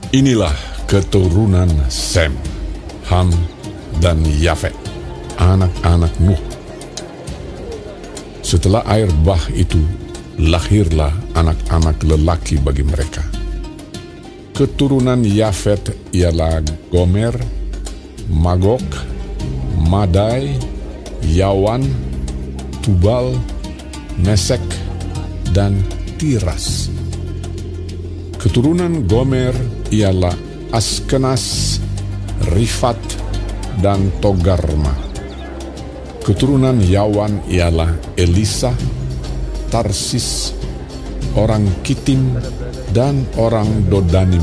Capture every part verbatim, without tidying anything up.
Inilah keturunan Sem, Ham, dan Yafet, anak-anak Nuh. Setelah air bah itu, lahirlah anak-anak lelaki bagi mereka. Keturunan Yafet ialah Gomer, Magog, Madai, Yawan, Tubal, Mesek, dan Tiras. Keturunan Gomer ialah Askenas, Rifat, dan Togarma. Keturunan Yawan ialah Elisa, Tarsis, orang Kitim, dan orang Dodanim.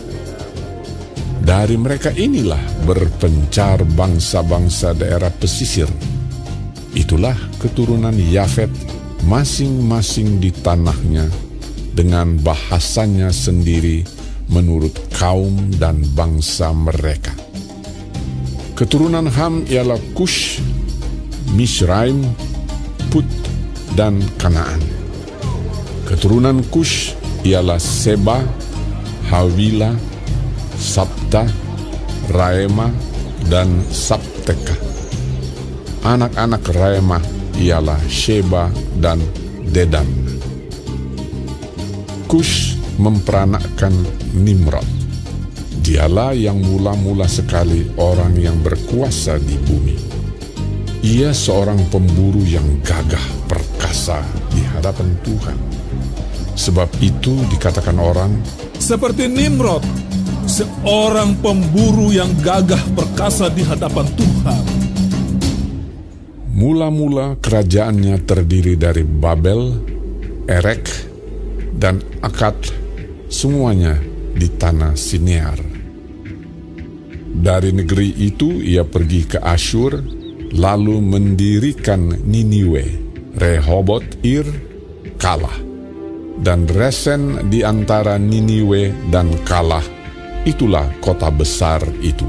Dari mereka inilah berpencar bangsa-bangsa daerah pesisir. Itulah keturunan Yafet masing-masing di tanahnya dengan bahasanya sendiri menurut kaum dan bangsa mereka. Keturunan Ham ialah Kush, Misraim, Put, dan Kanaan. Keturunan Kush ialah Seba, Hawila, Sabta, Raema, dan Sabteka. Anak-anak Raema ialah Sheba dan Dedan. Kush memperanakkan Nimrod. Dialah yang mula-mula sekali orang yang berkuasa di bumi. Ia seorang pemburu yang gagah perkasa di hadapan Tuhan. Sebab itu dikatakan orang, seperti Nimrod, seorang pemburu yang gagah perkasa di hadapan Tuhan. Mula-mula kerajaannya terdiri dari Babel, Erek, dan Akad, semuanya di tanah Sinear. Dari negeri itu ia pergi ke Asyur, lalu mendirikan Niniwe, Rehobot Ir, Kalah, dan Resen di antara Niniwe dan Kalah. Itulah kota besar itu.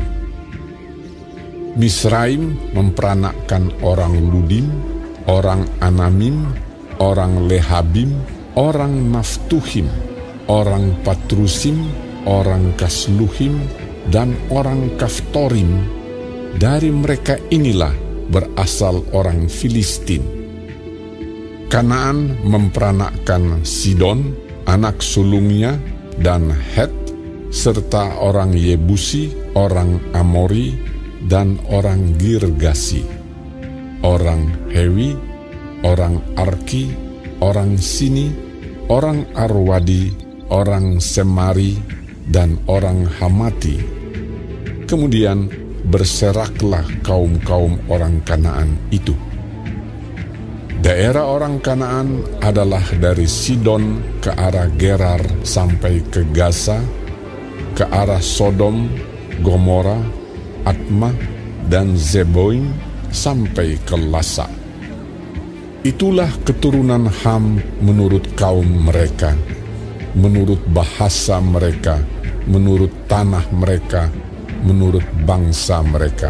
Misraim memperanakkan orang Ludim, orang Anamim, orang Lehabim, orang Naftuhim, orang Patrusim, orang Kasluhim, dan orang Kaftorim. Dari mereka inilah berasal orang Filistin. Kanaan memperanakkan Sidon, anak sulungnya, dan Het, serta orang Yebusi, orang Amori, dan orang Girgasi, orang Hewi, orang Arki, orang Sini, orang Arwadi, orang Semari, dan orang Hamati. Kemudian berseraklah kaum-kaum orang Kanaan itu. Daerah orang Kanaan adalah dari Sidon ke arah Gerar sampai ke Gaza, ke arah Sodom, Gomora, Atma, dan Zeboim sampai ke Lasa. Itulah keturunan Ham menurut kaum mereka, menurut bahasa mereka, menurut tanah mereka, menurut bangsa mereka.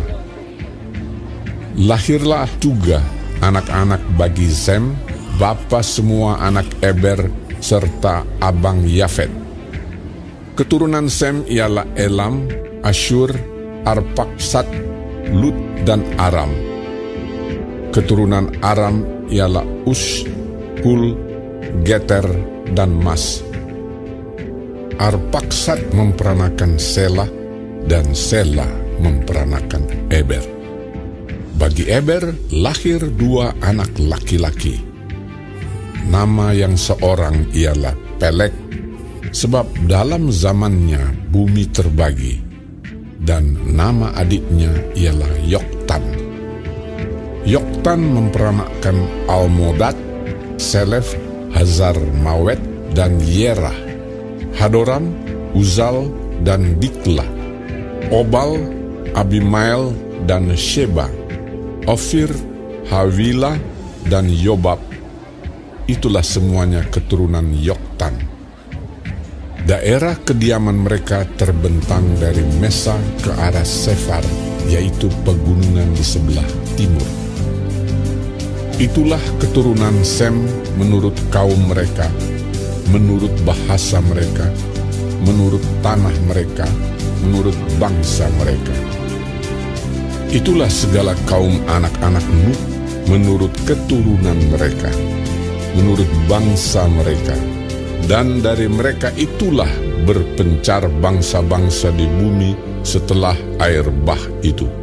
Lahirlah juga anak-anak bagi Sem, bapa semua anak Eber, serta abang Yafet. Keturunan Sem ialah Elam, Asyur, Arpaksad, Lut, dan Aram. Keturunan Aram ialah Us, Hul, Geter, dan Mas. Arpaksad memperanakan Sela, dan Sela memperanakan Eber. Bagi Eber lahir dua anak laki-laki. Nama yang seorang ialah Pelek, sebab dalam zamannya bumi terbagi, dan nama adiknya ialah Yoktan. Yoktan memperanakkan Almodad, Selef, Hazar Mawet, dan Yerah, Hadoram, Uzal, dan Dikla, Obal, Abimael, dan Sheba, Ofir, Hawila, dan Yobab. Itulah semuanya keturunan Yoktan. Daerah kediaman mereka terbentang dari Mesa ke arah Sefar, yaitu pegunungan di sebelah timur. Itulah keturunan Sem menurut kaum mereka, menurut bahasa mereka, menurut tanah mereka, menurut bangsa mereka. Itulah segala kaum anak-anak Nuh menurut keturunan mereka, menurut bangsa mereka. Dan dari mereka itulah berpencar bangsa-bangsa di bumi setelah air bah itu.